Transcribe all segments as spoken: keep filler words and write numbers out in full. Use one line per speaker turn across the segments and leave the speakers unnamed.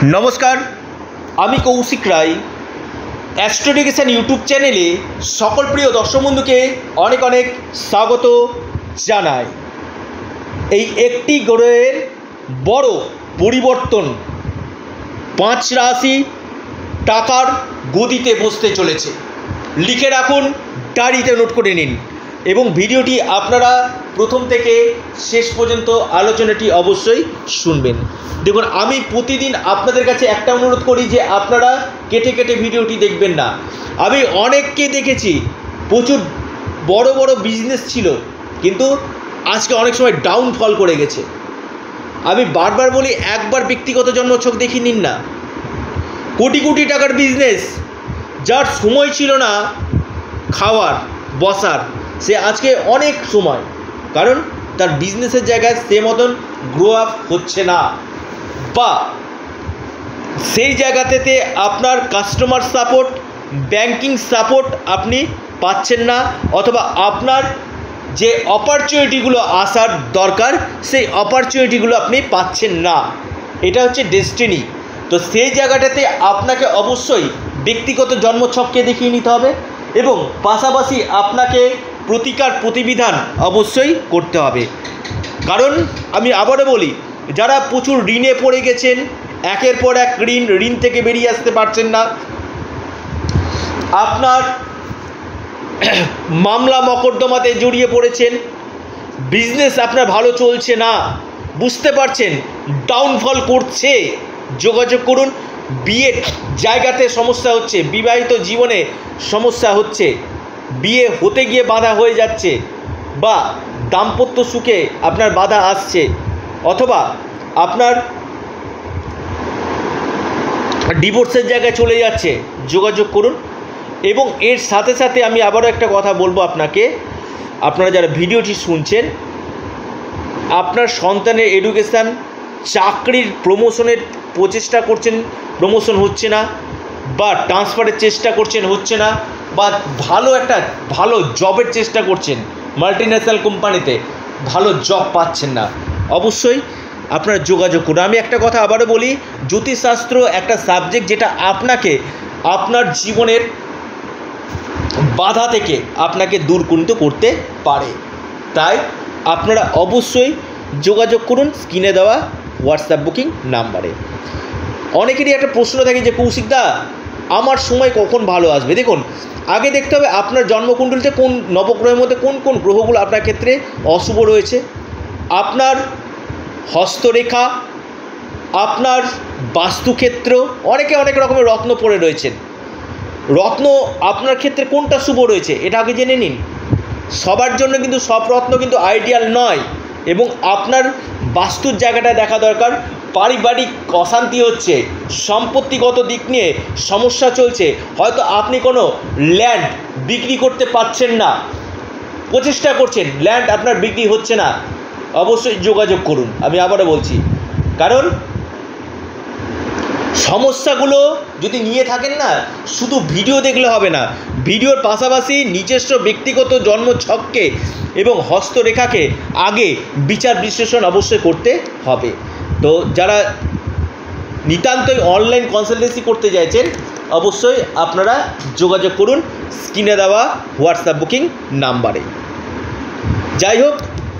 नमस्कार आमी कौशिक राय एस्ट्रोडिकेशन यूट्यूब चैनेले सकल प्रिय दर्शक बंधु के अनेक अनेक स्वागत जानाई। এই একটি গ্রহের বড় পরিবর্তন পাঁচ রাশি টাকার গদিতে বসতে চলেছে। লিখে রাখুন, ডায়েরিতে নোট করে নিন এবং ভিডিওটি আপনারা প্রথম থেকে শেষ পর্যন্ত আলোচনাটি অবশ্যই শুনবেন। দেখুন, আমি প্রতিদিন আপনাদের কাছে একটা অনুরোধ করি যে আপনারা কেটে কেটে ভিডিওটি দেখবেন না। আমি অনেককে দেখেছি প্রচুর বড় বড় বিজনেস ছিল, কিন্তু আজকে অনেক সময় ডাউনফল করে গেছে। আমি বারবার বলি, একবার ব্যক্তিগত জন্মছক দেখে নিন না। কোটি কোটি টাকার বিজনেস, যার সময় ছিল না খাওয়ার বসার, সে আজকে অনেক সময়, কারণ তার বিজনেসের জায়গায় সে মতন গ্রো আপ হচ্ছে না, বা সেই জায়গাতে আপনার কাস্টমার সাপোর্ট, ব্যাংকিং সাপোর্ট আপনি পাচ্ছেন না, অথবা আপনার যে অপরচুনিটিগুলো আসার দরকার সেই অপরচুনিটিগুলো আপনি পাচ্ছেন না। এটা হচ্ছে ডেস্টিনি। তো সেই জায়গাটাতে আপনাকে অবশ্যই ব্যক্তিগত জন্মছককে দেখিয়ে নিতে হবে এবং পাশাপাশি আপনাকে প্রতিকার প্রতিবিধান অবশ্যই করতে হবে। কারণ আমি আবারও বলি, যারা প্রচুর ঋণে পড়ে গেছেন, একের পর এক ঋণ ঋণ থেকে বেরিয়ে আসতে পারছেন না, আপনার মামলা মকদ্দমাতে জড়িয়ে পড়েছেন, বিজনেস আপনার ভালো চলছে না, বুঝতে পারছেন ডাউনফল করছে, যোগাযোগ করুন। বিয়ের জায়গাতে সমস্যা হচ্ছে, বিবাহিত জীবনে সমস্যা হচ্ছে, বিয়ে হতে গিয়ে বাধা হয়ে যাচ্ছে, বা দাম্পত্য সুখে আপনার বাধা আসছে, অথবা আপনার ডিভোর্সের জায়গায় চলে যাচ্ছে, যোগাযোগ করুন। এবং এর সাথে সাথে আমি আবারও একটা কথা বলবো আপনাকে, আপনারা যারা ভিডিওটি শুনছেন, আপনার সন্তানের এডুকেশান, চাকরির প্রমোশনের প্রচেষ্টা করছেন, প্রমোশন হচ্ছে না, বা ট্রান্সফারের চেষ্টা করছেন, হচ্ছে না, বা ভালো একটা ভালো জবের চেষ্টা করছেন, মাল্টিন্যাশনাল কোম্পানিতে ভালো জব পাচ্ছেন না, অবশ্যই আপনারা যোগাযোগ করুন। আমি একটা কথা আবারও বলি, জ্যোতিষশাস্ত্র একটা সাবজেক্ট যেটা আপনাকে আপনার জীবনের বাধা থেকে আপনাকে দূর কিন্তু করতে পারে। তাই আপনারা অবশ্যই যোগাযোগ করুন স্ক্রিনে দেওয়া হোয়াটসঅ্যাপ বুকিং নাম্বারে। অনেকেরই একটা প্রশ্ন থাকে যে, কৌশিকদা আমার সময় কখন ভালো আসবে? দেখুন, আগে দেখতে হবে আপনার জন্মকুণ্ডলিতে কোন নবগ্রহের মধ্যে কোন কোন গ্রহগুলো আপনার ক্ষেত্রে অশুভ রয়েছে। আপনার হস্তরেখা, আপনার বাস্তুক্ষেত্র, অনেকে অনেক রকমের রত্ন পড়ে রয়েছেন, রত্ন আপনার ক্ষেত্রে কোনটা শুভ রয়েছে এটা আগে জেনে নিন। সবার জন্য কিন্তু সব রত্ন কিন্তু আইডিয়াল নয়, এবং আপনার বাস্তুর জায়গাটা দেখা দরকার। পারিবারিক অশান্তি হচ্ছে, সম্পত্তিগত দিক নিয়ে সমস্যা চলছে, হয়তো আপনি কোনো ল্যান্ড বিক্রি করতে পারছেন না, প্রচেষ্টা করছেন, ল্যান্ড আপনার বিক্রি হচ্ছে না, অবশ্যই যোগাযোগ করুন। আমি আবারও বলছি, কারণ সমস্যাগুলো যদি নিয়ে থাকেন না, শুধু ভিডিও দেখলে হবে না, ভিডিওর পাশাপাশি নিজস্ব ব্যক্তিগত জন্মছককে এবং হস্তরেখাকে আগে বিচার বিশ্লেষণ অবশ্যই করতে হবে। তো যারা নিতান্তই অনলাইন কনসালটেন্সি করতে চাইছেন, অবশ্যই আপনারা যোগাযোগ করুন স্ক্রিনে দেওয়া হোয়াটসঅ্যাপ বুকিং নাম্বারে। যাই হোক,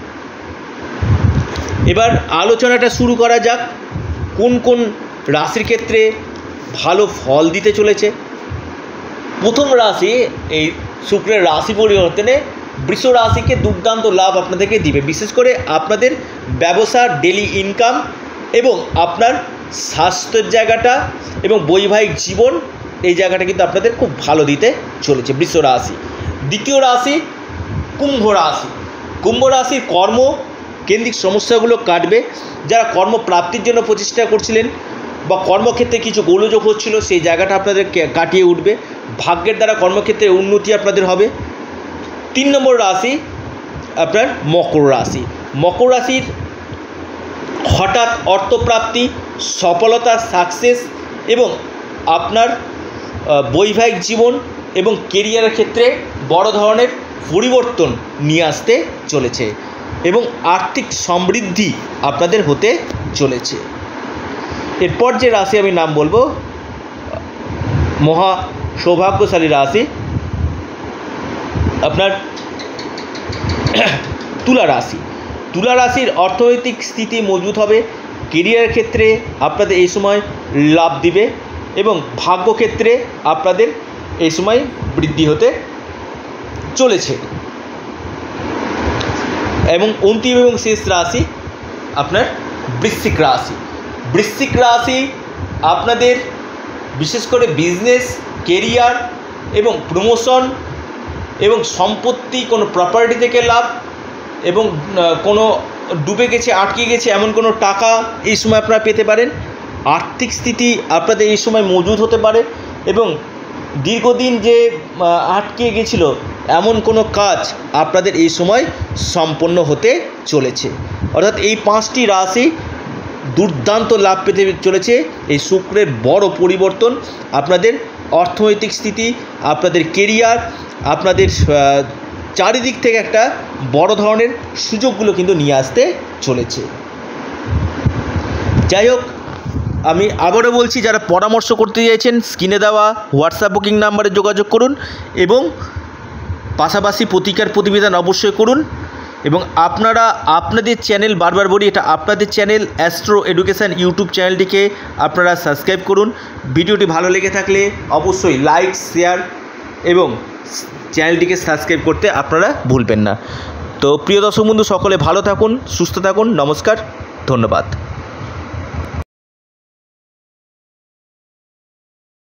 এবার আলোচনাটা শুরু করা যাক। কোন কোন রাশির ক্ষেত্রে ভালো ফল দিতে চলেছে? প্রথম রাশি, এই শুক্রের রাশি পরিবর্তনে বৃষ রাশিকে দুর্দান্ত লাভ আপনাদেরকে দিবে, বিশেষ করে আপনাদের ব্যবসা, ডেলি ইনকাম এবং আপনার স্বাস্থ্যের জায়গাটা এবং বৈবাহিক জীবন, এই জায়গাটা কিন্তু আপনাদের খুব ভালো দিতে চলেছে বৃষ রাশি। দ্বিতীয় রাশি কুম্ভ রাশি। কুম্ভ রাশির কর্ম কেন্দ্রিক সমস্যাগুলো কাটবে। যারা কর্মপ্রাপ্তির জন্য প্রচেষ্টা করছিলেন বা কর্মক্ষেত্রে কিছু গোলযোগ হচ্ছিল, সেই জায়গাটা আপনাদের কাটিয়ে উঠবে। ভাগ্যের দ্বারা কর্মক্ষেত্রে উন্নতি আপনাদের হবে। তিন নম্বর রাশি আপনার মকর রাশি। মকর রাশির হঠাৎ অর্থপ্রাপ্তি, সফলতা, সাকসেস এবং আপনার বৈবাহিক জীবন এবং কেরিয়ারের ক্ষেত্রে বড় ধরনের পরিবর্তন নিয়ে আসতে চলেছে এবং আর্থিক সমৃদ্ধি আপনাদের হতে চলেছে। এরপর যে রাশি আমি নাম বলবো মহা সৌভাগ্যশালী রাশি আপনার তুলা রাশি। তুলা রাশির অর্থনৈতিক স্থিতি মজবুত হবে, কেরিয়ার ক্ষেত্রে আপনাদের এই সময় লাভ দিবে এবং ভাগ্যক্ষেত্রে আপনাদের এই সময় বৃদ্ধি হতে চলেছে। এবং অন্তিম এবং শেষ রাশি আপনার বৃশ্চিক রাশি। বৃশ্চিক রাশি আপনাদের বিশেষ করে বিজনেস, কেরিয়ার এবং প্রমোশন এবং সম্পত্তি, কোনো প্রপার্টি থেকে লাভ এবং কোনো ডুবে গেছে, আটকে গেছে এমন কোনো টাকা এই সময় আপনারা পেতে পারেন। আর্থিক স্থিতি আপনাদের এই সময় মজবুত হতে পারে এবং দীর্ঘদিন যে আটকে গেছিল এমন কোনো কাজ আপনাদের এই সময় সম্পন্ন হতে চলেছে। অর্থাৎ এই পাঁচটি রাশি দুর্দান্ত লাভ পেতে চলেছে। এই শুক্রের বড় পরিবর্তন আপনাদের অর্থনৈতিক স্থিতি, আপনাদের কেরিয়ার, আপনাদের চারিদিক থেকে একটা বড় ধরনের সুযোগগুলো কিন্তু নিয়ে আসতে চলেছে। যাই হোক, আমি আবারও বলছি, যারা পরামর্শ করতে চাইছেন স্ক্রিনে দেওয়া হোয়াটসঅ্যাপ বুকিং নাম্বারে যোগাযোগ করুন এবং পাশাপাশি প্রতিকার প্রতিবেদন অবশ্যই করুন। এবং আপনারা আপনাদের চ্যানেল, বারবার বলি এটা আপনাদের চ্যানেল অ্যাস্ট্রো এডুকেশান ইউটিউব চ্যানেলটিকে আপনারা সাবস্ক্রাইব করুন। ভিডিওটি ভালো লেগে থাকলে অবশ্যই লাইক, শেয়ার এবং চ্যানেলটিকে সাবস্ক্রাইব করতে আপনারা ভুলবেন না। তো প্রিয় দর্শক বন্ধু, সকলে ভালো থাকুন, সুস্থ থাকুন। নমস্কার, ধন্যবাদ।